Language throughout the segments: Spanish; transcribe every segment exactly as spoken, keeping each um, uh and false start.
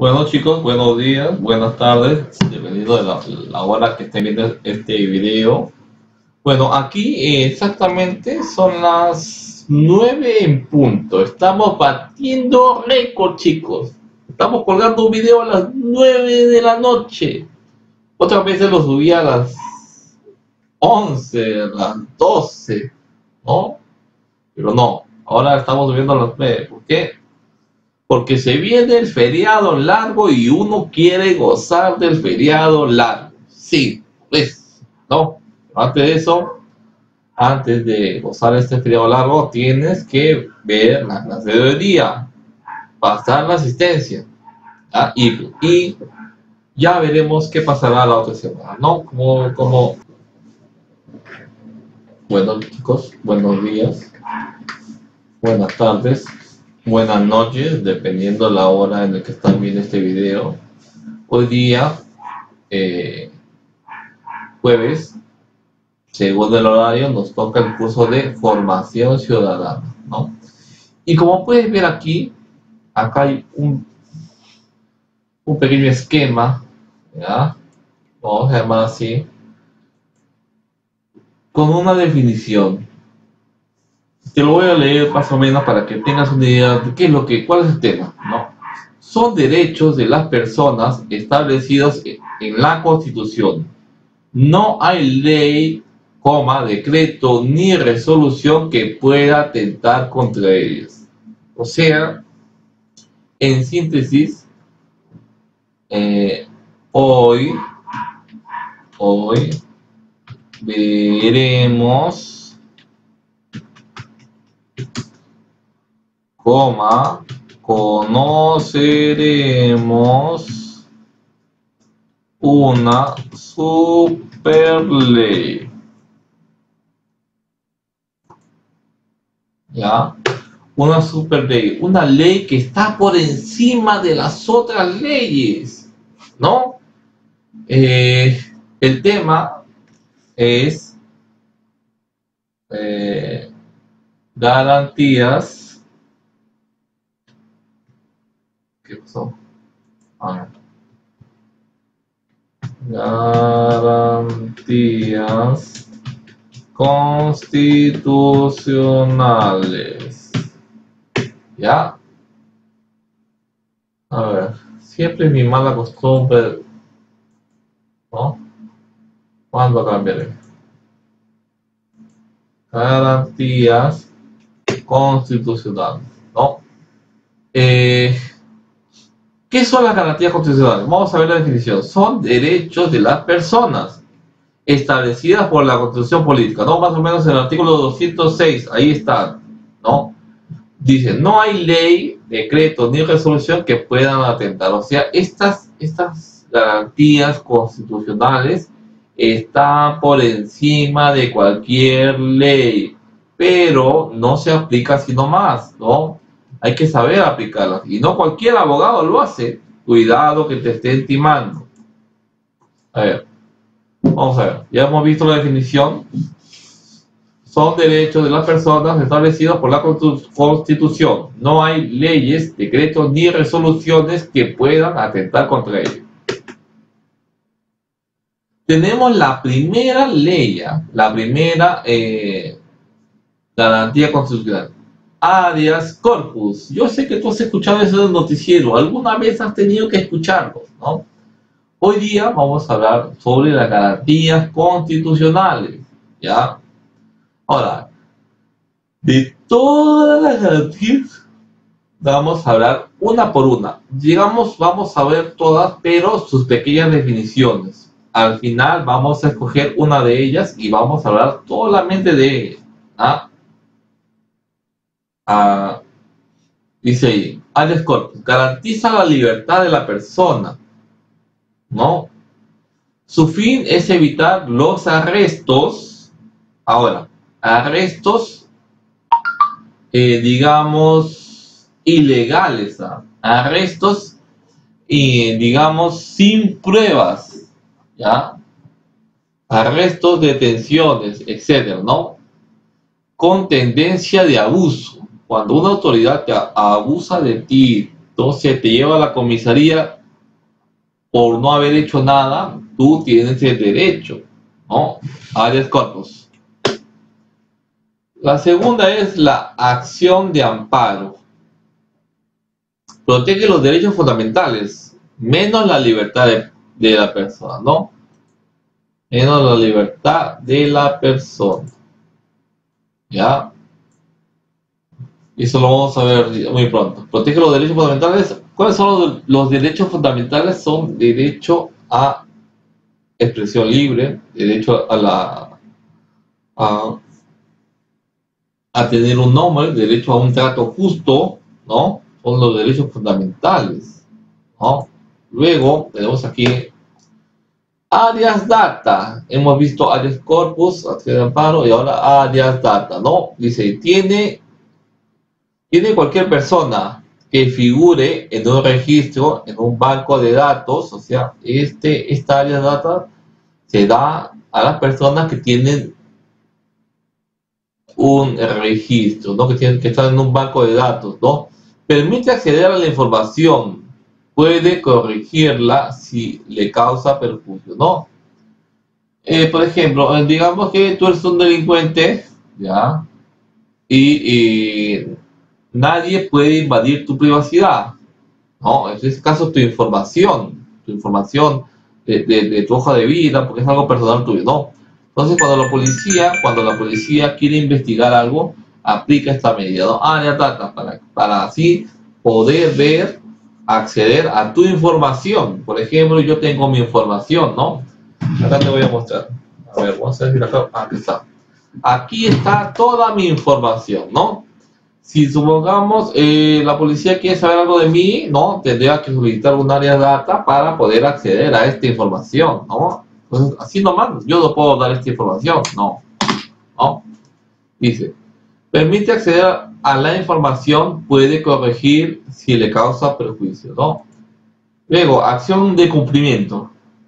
Bueno chicos, buenos días, buenas tardes, dependiendo de la, la hora que estén viendo este video. Bueno, aquí eh, exactamente son las nueve en punto. Estamos batiendo récord, chicos. Estamos colgando un video a las nueve de la noche. Otras veces lo subí a las once, a las doce, ¿no? Pero no, ahora estamos subiendo a las nueve. ¿Por qué? Porque se viene el feriado largo y uno quiere gozar del feriado largo. Sí, pues, ¿no? Antes de eso, antes de gozar este feriado largo, tienes que ver la clase de hoy día, pasar la asistencia, ¿ah? y, y ya veremos qué pasará la otra semana, ¿no? Como, como... Bueno, chicos, buenos días, buenas tardes, buenas noches, dependiendo la hora en la que están viendo este video. Hoy día, eh, jueves, según el horario, nos toca el curso de formación ciudadana, ¿no? Y como puedes ver aquí, acá hay un, un pequeño esquema, ¿ya? Vamos a llamar así, con una definición. Te lo voy a leer más o menos para que tengas una idea de qué es lo que, cuál es el tema, ¿no? Son derechos de las personas establecidos en la Constitución. No hay ley, coma, decreto ni resolución que pueda atentar contra ellas. O sea, en síntesis, eh, hoy, hoy veremos, coma, conoceremos una super ley. ¿Ya? Una super ley, una ley que está por encima de las otras leyes, ¿no? Eh, el tema es eh, garantías. ¿Qué pasó? Ah, garantías constitucionales. ¿Ya? A ver, siempre es mi mala costumbre, ¿no? ¿Cuándo cambiaré? Garantías constitucionales, ¿no? Eh, ¿Qué son las garantías constitucionales? Vamos a ver la definición. Son derechos de las personas establecidas por la Constitución Política, ¿no? Más o menos en el artículo doscientos seis, ahí está, ¿no? Dice, no hay ley, decreto ni resolución que puedan atentar. O sea, estas, estas garantías constitucionales están por encima de cualquier ley, pero no se aplica así nomás, ¿no? Hay que saber aplicarlas, y no cualquier abogado lo hace. Cuidado que te estén timando. A ver, vamos a ver, ya hemos visto la definición. Son derechos de las personas establecidos por la Constitución. No hay leyes, decretos ni resoluciones que puedan atentar contra ellos. Tenemos la primera ley, la primera eh, garantía constitucional. Habeas corpus. Yo sé que tú has escuchado eso en el noticiero. Alguna vez has tenido que escucharlo, ¿no? Hoy día vamos a hablar sobre las garantías constitucionales, ¿ya? Ahora, de todas las garantías, vamos a hablar una por una. Digamos, vamos a ver todas, pero sus pequeñas definiciones. Al final vamos a escoger una de ellas y vamos a hablar solamente de ella. ¿Ah? Ah, dice ahí, habeas corpus, garantiza la libertad de la persona, ¿no? Su fin es evitar los arrestos. Ahora, arrestos, eh, digamos, ilegales, ¿ah? Arrestos, y digamos, sin pruebas, ¿ya? Arrestos, detenciones, etcétera, ¿no? Con tendencia de abuso. Cuando una autoridad te abusa de ti, entonces te lleva a la comisaría por no haber hecho nada, tú tienes el derecho, ¿no? Habeas corpus. La segunda es la acción de amparo. Protege los derechos fundamentales, menos la libertad de, de la persona, ¿no? Menos la libertad de la persona. ¿Ya? Eso lo vamos a ver muy pronto. Protege los derechos fundamentales. ¿Cuáles son los, los derechos fundamentales? Son derecho a expresión libre, derecho a la a, a tener un nombre, derecho a un trato justo, ¿no? Son los derechos fundamentales, ¿no? Luego tenemos aquí habeas data. Hemos visto habeas corpus, acción de amparo, y ahora habeas data, ¿no? Dice, tiene, tiene cualquier persona que figure en un registro, en un banco de datos, o sea, este, esta habeas data se da a las personas que tienen un registro, ¿no? que, tienen, que están en un banco de datos, ¿no? Permite acceder a la información, puede corregirla si le causa perjuicio, ¿no? Eh, por ejemplo, digamos que tú eres un delincuente, ¿ya? Y, y nadie puede invadir tu privacidad, ¿no? En este caso, tu información, tu información de, de, de tu hoja de vida, porque es algo personal tuyo, ¿no? Entonces, cuando la policía, cuando la policía quiere investigar algo, aplica esta medida, ¿no? Ah, ya está, para, para así poder ver, acceder a tu información. Por ejemplo, yo tengo mi información, ¿no? Acá te voy a mostrar. A ver, vamos a ver acá. Aquí está. Aquí está toda mi información, ¿no? Si supongamos eh, la policía quiere saber algo de mí, ¿no? Tendría que solicitar un área de data para poder acceder a esta información, ¿no? Entonces, así nomás, yo no puedo dar esta información, no, ¿no? Dice, permite acceder a la información, puede corregir si le causa perjuicio, ¿no? Luego, acción de cumplimiento.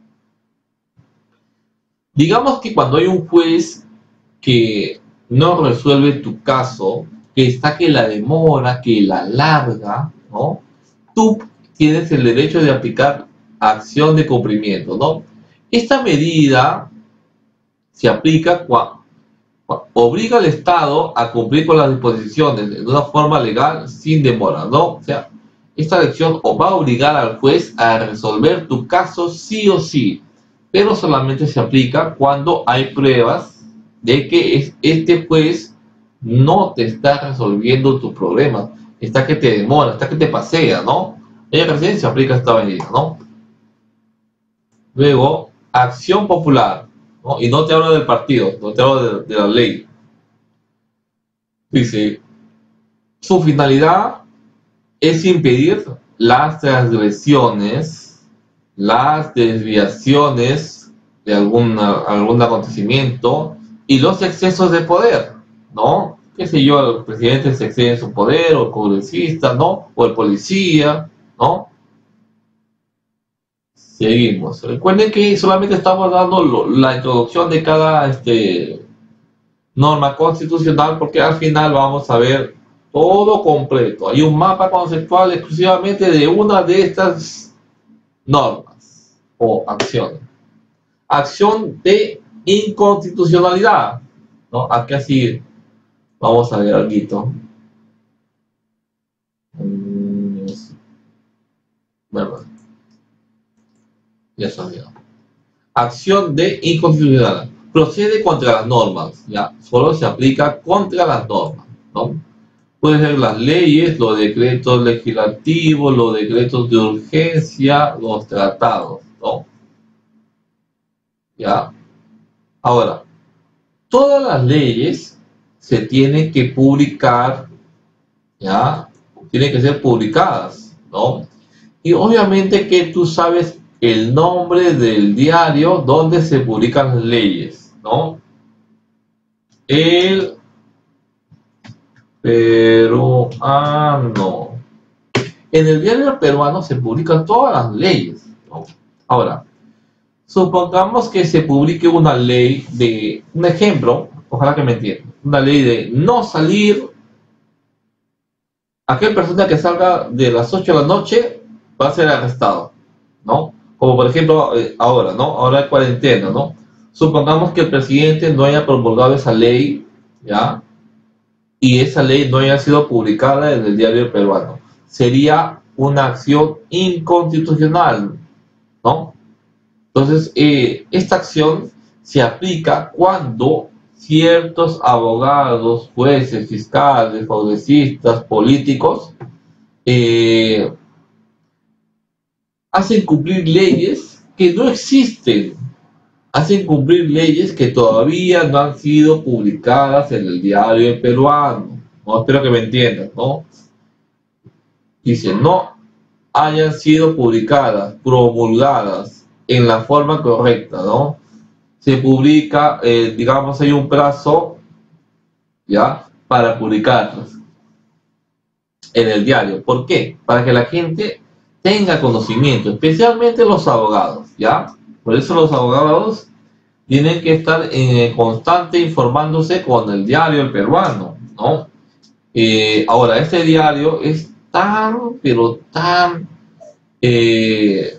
Digamos que cuando hay un juez que no resuelve tu caso, que está que la demora, que la larga, ¿no? Tú tienes el derecho de aplicar acción de cumplimiento, ¿no? Esta medida se aplica cuando obliga al Estado a cumplir con las disposiciones de una forma legal sin demora, ¿no? O sea, esta acción va a obligar al juez a resolver tu caso sí o sí, pero solamente se aplica cuando hay pruebas de que este juez no te está resolviendo tus problemas, está que te demora, está que te pasea, ¿no? Ella recién se aplica esta medida, ¿no? Luego, acción popular, ¿no? Y no te hablo del partido, no te hablo de, de la ley. Dice, su finalidad es impedir las transgresiones, las desviaciones de algún, algún acontecimiento y los excesos de poder, ¿no? Qué sé yo, el presidente se excede en su poder, o el congresista, ¿no? O el policía, ¿no? Seguimos. Recuerden que solamente estamos dando lo, la introducción de cada este, norma constitucional, porque al final vamos a ver todo completo. Hay un mapa conceptual exclusivamente de una de estas normas o acciones. Acción de inconstitucionalidad, ¿no? Aquí así vamos a ver algo. Mm, ¿verdad? Ya sabía. Acción de inconstitucionalidad. Procede contra las normas, ¿ya? Solo se aplica contra las normas, ¿no? Pueden ser las leyes, los decretos legislativos, los decretos de urgencia, los tratados, ¿no? ¿Ya? Ahora, todas las leyes se tienen que publicar, ¿ya? Tienen que ser publicadas, ¿no? Y obviamente que tú sabes el nombre del diario donde se publican las leyes, ¿no? El peruano. En el diario peruano se publican todas las leyes, ¿no? Ahora, supongamos que se publique una ley de, un ejemplo, ojalá que me entiendan, una ley de no salir aquella persona que salga de las ocho de la noche va a ser arrestado, ¿no? Como por ejemplo eh, ahora, ¿no? Ahora hay cuarentena, ¿no? Supongamos que el presidente no haya promulgado esa ley, ¿ya? Y esa ley no haya sido publicada en el diario peruano. Sería una acción inconstitucional, ¿no? Entonces, eh, esta acción se aplica cuando ciertos abogados, jueces, fiscales, congresistas, políticos, eh, hacen cumplir leyes que no existen, hacen cumplir leyes que todavía no han sido publicadas en el diario peruano. No, espero que me entiendan, ¿no? Dice, no hayan sido publicadas, promulgadas en la forma correcta, ¿no? Se publica, eh, digamos, hay un plazo, ¿ya? Para publicarlas en el diario. ¿Por qué? Para que la gente tenga conocimiento, especialmente los abogados, ¿ya? Por eso los abogados tienen que estar en constante informándose con el diario el peruano, ¿no? Eh, ahora, este diario es tan, pero tan eh,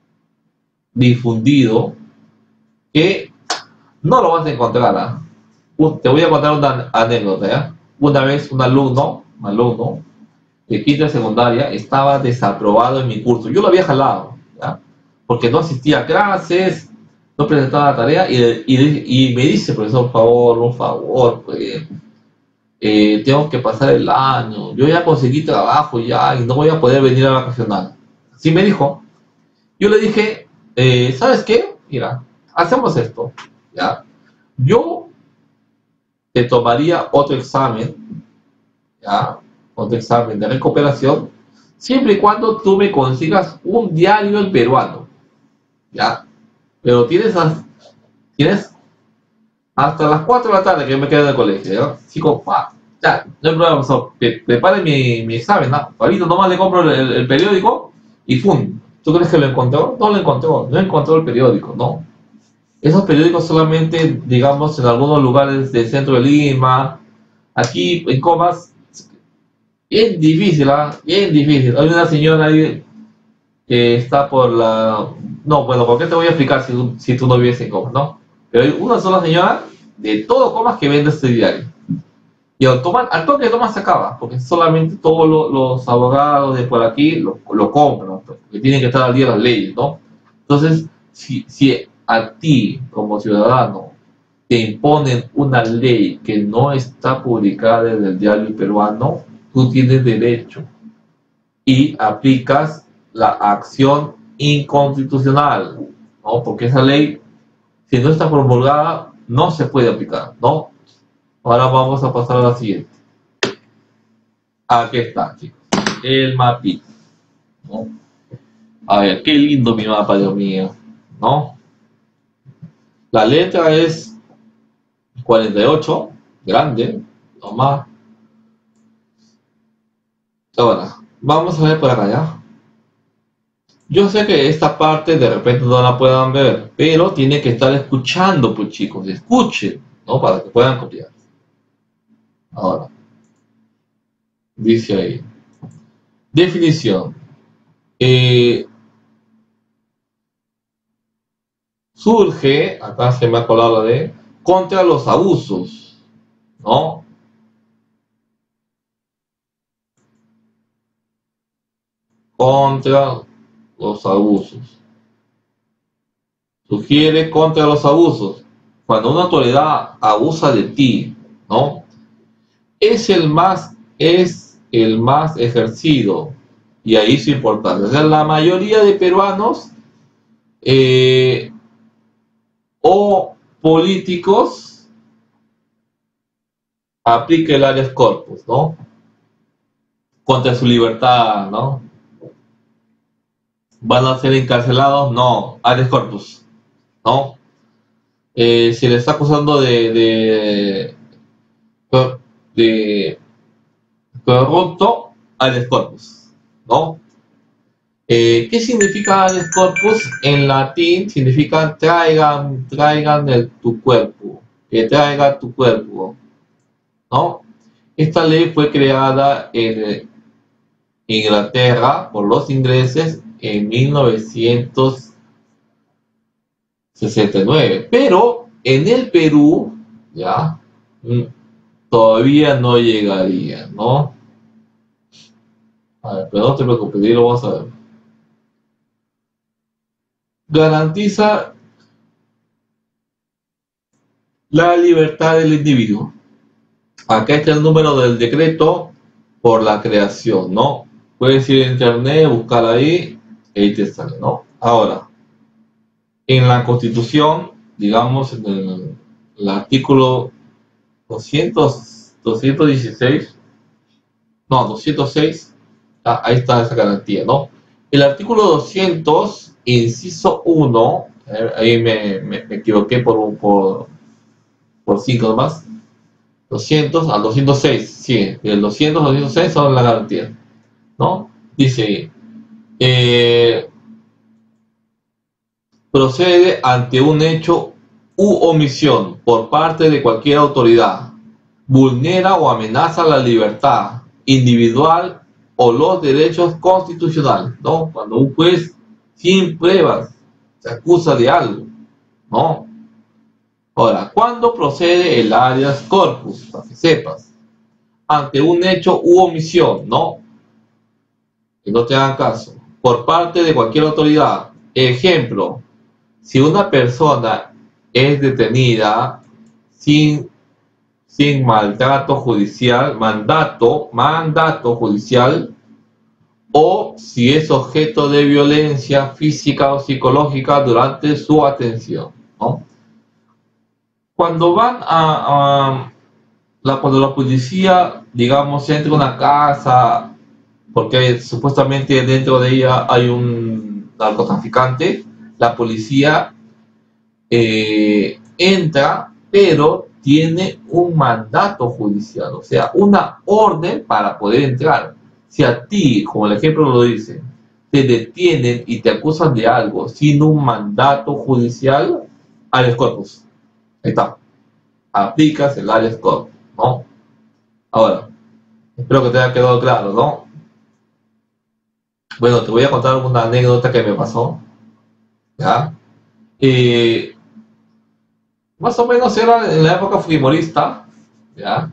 difundido que no lo vas a encontrar. ¿Ah? Un- Te voy a contar una anécdota. ¿Ya? Una vez un alumno, un alumno de quinta secundaria estaba desaprobado en mi curso. Yo lo había jalado, ¿ya? Porque no asistía a clases, no presentaba la tarea y, y, y me dice, profesor, por favor, un favor, pues, eh, tengo que pasar el año, yo ya conseguí trabajo ya y no voy a poder venir a vacacionar. Así me dijo. Yo le dije, eh, ¿sabes qué? Mira, hacemos esto, ¿ya? Yo te tomaría otro examen, ¿ya? Otro examen de recuperación, siempre y cuando tú me consigas un diario el peruano, ¿ya? Pero tienes, as- tienes hasta las cuatro de la tarde que me quedo en el colegio, ¿ya? Chico, pa, ya, no hay problema, profesor, pre- prepare mi, mi examen, ¿no? Ahorita nomás le compro el, el- el periódico y ¡pum! ¿Tú crees que lo encontró? No lo encontró, no encontró el periódico, ¿no? Esos periódicos solamente, digamos, en algunos lugares del centro de Lima, aquí en Comas, bien difícil, ¿ah? Bien difícil. Hay una señora ahí que está por la... No, bueno, ¿por qué te voy a explicar si, tú- si tú no vives en Comas, no? Pero hay una sola señora de todo Comas que vende este diario. Y al, tomar, al toque de Tomás se acaba, porque solamente todos lo- los abogados de por aquí lo, lo compran, pues, porque tienen que estar al día de las leyes, ¿no? Entonces, si, si a ti como ciudadano te imponen una ley que no está publicada en el diario peruano, tú tienes derecho y aplicas la acción inconstitucional, ¿no? Porque esa ley, si no está promulgada, no se puede aplicar, ¿no? Ahora vamos a pasar a la siguiente. Aquí está, chicos. El mapita, ¿no? A ver, qué lindo mi mapa, Dios mío, ¿no? La letra es cuarenta y ocho, grande, nomás. Ahora, vamos a ver por acá, ¿ya? Yo sé que esta parte de repente no la puedan ver, pero tienen que estar escuchando, pues chicos, escuchen, ¿no? Para que puedan copiar. Ahora, dice ahí. Definición. Eh, surge, acá se me ha colado la de, contra los abusos, ¿no? Contra los abusos. Sugiere contra los abusos. Cuando una autoridad abusa de ti, ¿no? Es el más, es el más ejercido. Y ahí su importancia. O sea, la mayoría de peruanos eh, o políticos aplica el habeas corpus, ¿no? Contra su libertad, ¿no? ¿Van a ser encarcelados? No, habeas corpus, ¿no? Eh, se le está acusando de, de, de corrupto, habeas corpus, ¿no? Eh, ¿Qué significa habeas corpus? En latín significa traigan, traigan el, tu cuerpo, que traiga tu cuerpo, ¿no? Esta ley fue creada en, Inglaterra por los ingleses en mil novecientos sesenta y nueve, pero en el Perú ya mm, todavía no llegaría, ¿no? A ver, pero no te preocupes, ahí lo vamos a ver. Garantiza la libertad del individuo. Acá está el número del decreto por la creación, ¿no? Puedes ir a internet, buscar ahí, y ahí te sale, ¿no? Ahora, en la Constitución, digamos, en el, el artículo doscientos, doscientos dieciséis, no, doscientos seis, ah, ahí está esa garantía, ¿no? El artículo doscientos, inciso uno, ahí me, me, me equivoqué por, por, por cinco nomás, doscientos al doscientos seis, sí, el doscientos al doscientos seis son la garantía, ¿no? Dice, eh, procede ante un hecho u omisión por parte de cualquier autoridad, vulnera o amenaza la libertad individual o los derechos constitucionales, ¿no? Cuando un juez sin pruebas se acusa de algo, ¿no? Ahora, ¿cuándo procede el habeas corpus? Para que sepas, ante un hecho u omisión, ¿no? Que no te hagan caso, por parte de cualquier autoridad. Ejemplo, si una persona es detenida sin, sin maltrato judicial, mandato, mandato judicial, o si es objeto de violencia física o psicológica durante su atención, ¿no? Cuando van a, a la, cuando la policía, digamos, entra a una casa, porque supuestamente dentro de ella hay un narcotraficante, la policía eh, entra, pero tiene un mandato judicial, o sea, una orden para poder entrar. Si a ti, como el ejemplo lo dice, te detienen y te acusan de algo sin un mandato judicial, habeas corpus. Ahí está. Aplicas el habeas corpus, ¿no? Ahora, espero que te haya quedado claro, ¿no? Bueno, te voy a contar una anécdota que me pasó, ¿ya? Eh, Más o menos era en la época fujimorista, ¿ya?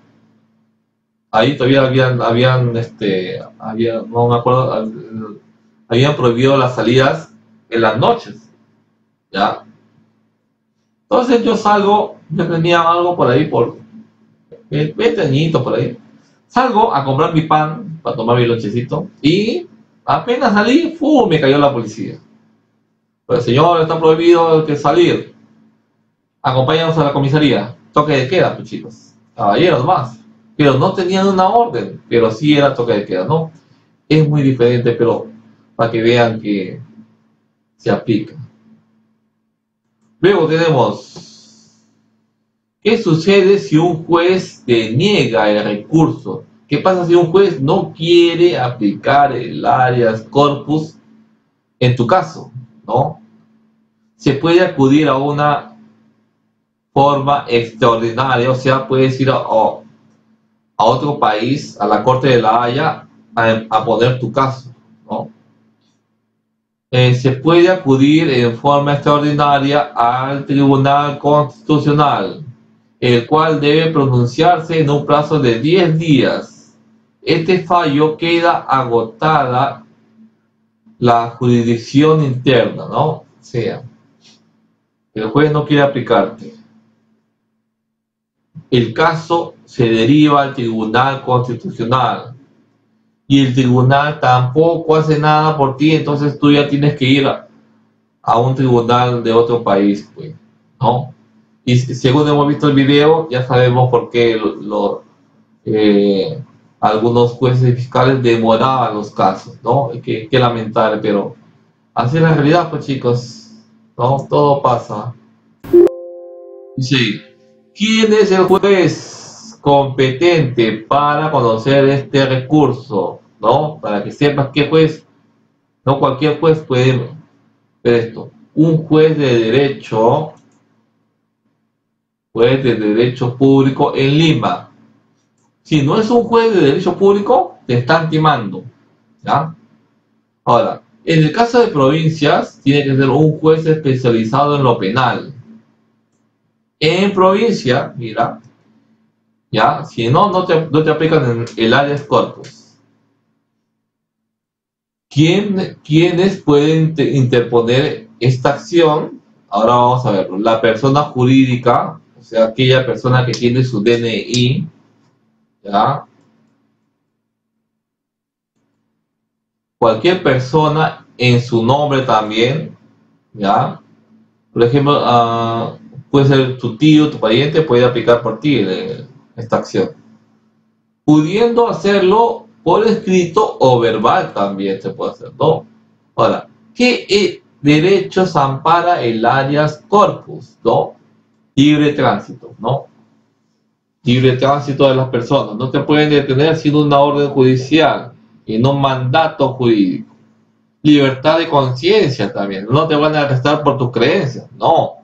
Ahí todavía habían, habían, este, había, no me acuerdo, habían prohibido las salidas en las noches, ¿ya? Entonces yo salgo, yo tenía algo por ahí, por veinte añitos por ahí, salgo a comprar mi pan para tomar mi lonchecito y apenas salí, ¡fum!, me cayó la policía. Pero señor, está prohibido que salir. Acompáñanos a la comisaría. Toque de queda, pues chicos. Caballeros más. Pero no tenían una orden, pero sí era toque de queda, ¿no? Es muy diferente, pero para que vean que se aplica. Luego tenemos, ¿qué sucede si un juez deniega el recurso? ¿Qué pasa si un juez no quiere aplicar el habeas corpus en tu caso, ¿no? Se puede acudir a una forma extraordinaria, o sea, puedes ir a, a, a otro país, a la Corte de la Haya, a, a poner tu caso, ¿no? Eh, se puede acudir en forma extraordinaria al Tribunal Constitucional, el cual debe pronunciarse en un plazo de diez días. Este fallo queda agotada la jurisdicción interna, ¿no? O sea, el juez no quiere aplicarte. El caso se deriva al Tribunal Constitucional y el tribunal tampoco hace nada por ti, entonces tú ya tienes que ir a, a un tribunal de otro país, pues, ¿no? Y según hemos visto el video, ya sabemos por qué lo, lo, eh, algunos jueces y fiscales demoraban los casos, ¿no? Qué, qué lamentable, pero así es la realidad, pues chicos, ¿no? Todo pasa. Sí. ¿Quién es el juez competente para conocer este recurso? ¿No? Para que sepas qué juez, no cualquier juez puede ver esto. Un juez de derecho, juez de derecho público en Lima. Si no es un juez de derecho público, te están timando. ¿ya? Ahora, en el caso de provincias, tiene que ser un juez especializado en lo penal. En provincia, mira, ya, si no, no te, no te aplican en el habeas corpus. ¿Quién, ¿Quiénes pueden interponer esta acción? Ahora vamos a verlo. La persona jurídica, o sea, aquella persona que tiene su D N I, ¿ya? Cualquier persona en su nombre también, ¿ya? Por ejemplo, uh, puede ser tu tío, tu pariente, puede aplicar por ti eh, esta acción. Pudiendo hacerlo por escrito o verbal también se puede hacer, ¿no? Ahora, ¿qué eh, derechos ampara el habeas corpus, ¿no? Libre tránsito, ¿no? Libre tránsito de las personas. No te pueden detener sin una orden judicial y no mandato jurídico. Libertad de conciencia también. No te van a arrestar por tus creencias, no.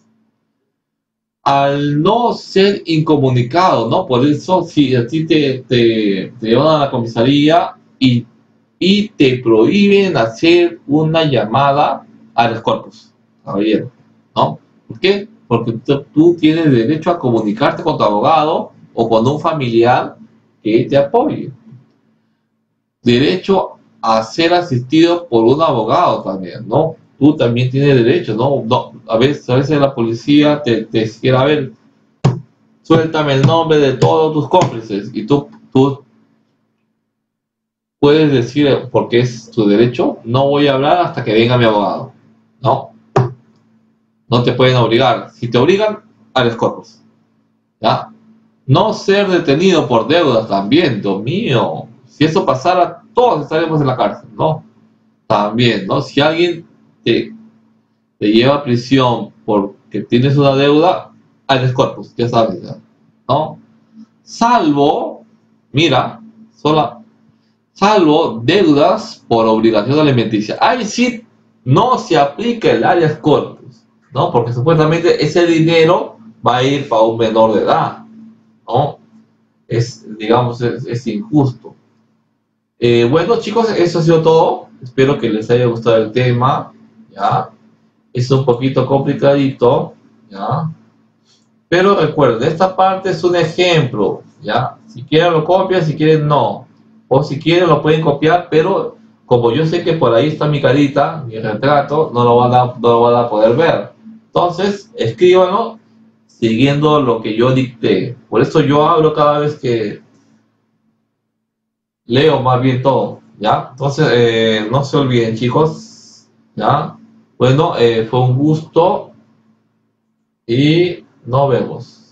Al no ser incomunicado, ¿no? Por eso, si a ti te, te, te llevan a la comisaría y, y te prohíben hacer una llamada a los corpus, caballero, ¿no? ¿Por qué? Porque tú, tú tienes derecho a comunicarte con tu abogado o con un familiar que te apoye. Derecho a ser asistido por un abogado también, ¿no? Tú también tienes derecho, ¿no? no a, veces, a veces la policía te, te quiere, a ver, suéltame el nombre de todos tus cómplices y tú, tú puedes decir, porque es tu derecho, no voy a hablar hasta que venga mi abogado, ¿no? No te pueden obligar. Si te obligan, habeas corpus, ¿ya? No ser detenido por deudas también, Dios mío. Si eso pasara, todos estaríamos en la cárcel, ¿no? También, ¿no? Si alguien te, te lleva a prisión porque tienes una deuda, habeas corpus, ya sabes, ¿no? Salvo, mira, sola, salvo deudas por obligación alimenticia. Ahí sí no se aplica el habeas corpus, ¿no? Porque supuestamente ese dinero va a ir para un menor de edad, ¿no? Es, digamos, es, es injusto. Eh, bueno, chicos, eso ha sido todo. Espero que les haya gustado el tema, ¿ya? Es un poquito complicadito, ¿ya? Pero recuerden, esta parte es un ejemplo, ¿ya? Si quieren lo copian, si quieren no. O si quieren lo pueden copiar, pero como yo sé que por ahí está mi carita, mi retrato, no lo van a, no lo van a poder ver. Entonces, escríbanlo siguiendo lo que yo dicté. Por eso yo hablo cada vez que leo más bien todo, ¿ya? Entonces, eh, no se olviden, chicos, ¿ya? Bueno, eh, fue un gusto y nos vemos.